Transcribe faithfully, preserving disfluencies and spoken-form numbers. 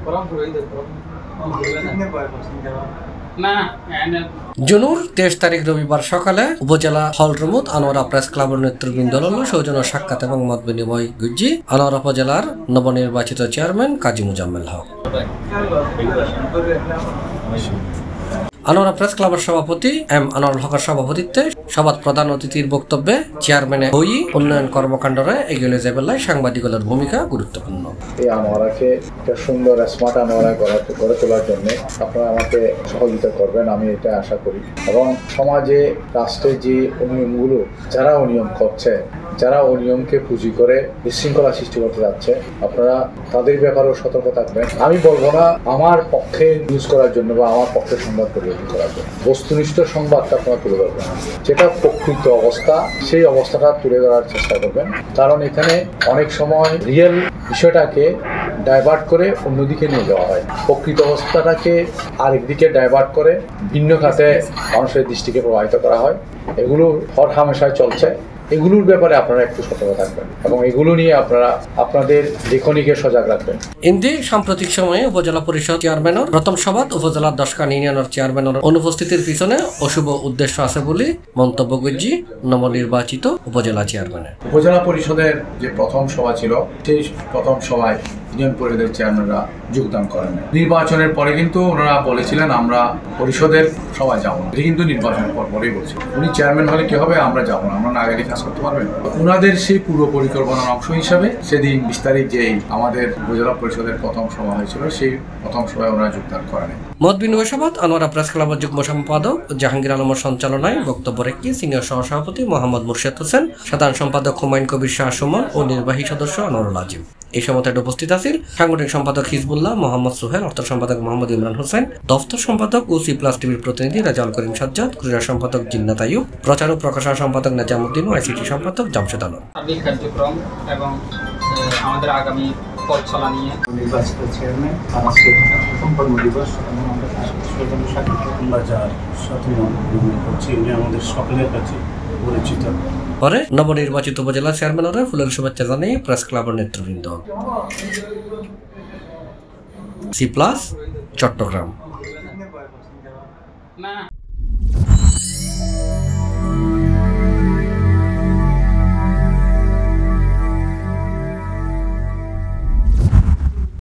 জুনুর তেইশ তারিখ রবিবার সকালে উপজেলা হল রুমুত আনোয়ারা প্রেস ক্লাবের নেতৃবৃন্দ সৌজন্য সাক্ষাৎ এবং মত বিনিময় গুজ্জি আনোয়ারা উপজেলার নবনির্বাচিত চেয়ারম্যান কাজী মুজাম্মেল হক। আনোয়ারা প্রেস ক্লাবের সভাপতি এম আনোয়ারুল হকের সভাপতিত্বে সভাত প্রধান অতিথির বক্তব্যে চেয়ারম্যানের ওই উন্নয়ন কর্মকাণ্ডে এগিয়ে যাবেলায় সাংবাদিকদের ভূমিকা গুরুত্বপূর্ণ। এই আনোয়ারাকে একটা সুন্দর স্মার্ট আনোয়ারা গড়ে তোলার জন্য আপনারা আমাকে সহযোগিতা করবেন, আমি এটা আশা করি। এবং সমাজে রাষ্ট্রে যে অনিয়মগুলো যারা অনিয়ম করছে, যারা অনিয়মকে পুঁজি করে বিশৃঙ্খলা সৃষ্টি করতে যাচ্ছে, আপনারা তাদের ব্যাপারেও সতর্ক থাকবেন। আমি বলবো না আমার পক্ষে নিউজ করার জন্য বা আমার পক্ষে সংবাদ পরিবেশন করার জন্য, বস্তুনিষ্ঠ সংবাদটা আপনারা তুলে ধরবেন, যেটা প্রকৃত অবস্থা সেই অবস্থাটা তুলে ধরার চেষ্টা করবেন। কারণ এখানে অনেক সময় রিয়েল বিষয়টাকে ডাইভার্ট করে অন্যদিকে নিয়ে যাওয়া হয়, প্রকৃত অবস্থাটাকে আরেকদিকে ডাইভার্ট করে ভিন্ন খাতে মানুষের দৃষ্টিকে প্রভাবিত করা হয়। এগুলো হর হামেশায় চলছে। এগুলোর ব্যাপারে আপনারা একটু সতর্ক থাকবেন এবং এগুলো নিয়ে আপনারা আপনাদের লেখনীকে সজাগ রাখবেন। ইন্দি সাম্প্রতিক সময়ে উপজেলা পরিষদ চেয়ারম্যানের প্রথম সভাত উপজেলার দশকান ইউনিয়নের চেয়ারম্যানের অনুপস্থিতির পিছনে অশুভ উদ্দেশ্য আছে বলে মন্তব্য করছি নবনির্বাচিত উপজেলা চেয়ারম্যানের। উপজেলা পরিষদের যে প্রথম সভা ছিল, সেই প্রথম সভায় ইউনিয়ন পরিষদের চেয়ারম্যানরা যোগদান করেন। নির্বাচনের পরে কিন্তু ওনারা বলেছিলেন আমরা পরিষদের সভায় যাবো না, এটা কিন্তু নির্বাচনের পর পরেই বলছে। উনি চেয়ারম্যান হলে কি হবে, আমরা যাবো না, আমরা না গেলে কাজ করতে পারবেন। ওনাদের সেই পূর্ব পরিকল্পনার অংশ হিসাবে সেদিন বিশ তারিখ যেই আমাদের উপজেলা পরিষদের প্রথম সভা হয়েছিল, সেই প্রথম সভায় ওনারা যোগদান করেন। মত বিনিময় সভাত আনোয়ারা প্রেস ক্লাবের যুগ্ম সম্পাদক জাহাঙ্গীর আলমের সঞ্চালনায় বক্তব্য রেখে সিনিয়র সহসভাপতি মোহাম্মদ মুর্শেদ হোসেন, সাধারণ সম্পাদক হুমায়ুন কবির শাহ সুমন ও নির্বাহী সদস্য আনোয়ারুল আজিম। এই সময় উপস্থিত আছেন সাংগঠনিক সম্পাদক হিজবুল্লাহ মোহাম্মদ সোহেল, অর্থ সম্পাদক মোহাম্মদ ইমরান হোসেন, দফতর সম্পাদক ও সি প্লাস টিভির প্রতিনিধি রাজাউল করিম সাজ্জাদ, ক্রীড়া সম্পাদক জিন্নাত আইয়ুব, প্রচার ও প্রকাশনা সম্পাদক নাজামুদ্দিন ও আইসিটি সম্পাদক জামশেদ আলম। কার্যক্রম এবং আমাদের আগামী পথ চলা নিয়ে নির্বাচিত চেয়ারম্যান আজকে প্রথম কর্মদিবস এবং আমরা সৌজন্য সাক্ষাৎ আমরা যার সাথে করছি উনি আমাদের সকলের কাছে পরিচিত। পরে নবনির্বাচিত উপজেলা চেয়ারম্যানরা ফুলের শুভেচ্ছা জানিয়ে প্রেস ক্লাবের নেতৃবৃন্দ। C plus Chittagong.